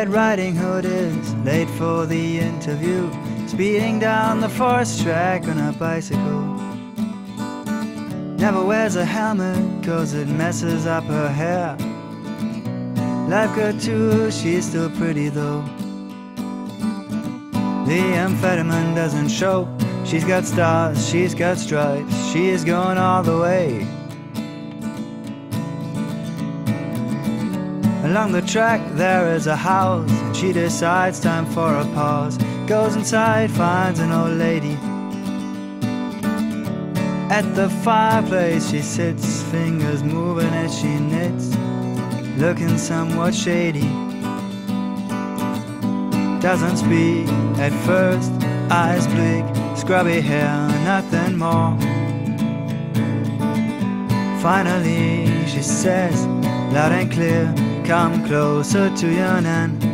Red Riding Hood is late for the interview, speeding down the forest track on a bicycle. Never wears a helmet cause it messes up her hair. Life good too, she's still pretty though. The amphetamine doesn't show. She's got stars, she's got stripes, she is going all the way. Along the track there is a house, and she decides time for a pause. Goes inside, finds an old lady. At the fireplace she sits, fingers moving as she knits, looking somewhat shady. Doesn't speak at first, eyes bleak, scrubby hair, nothing more. Finally she says, loud and clear, come closer to your nan.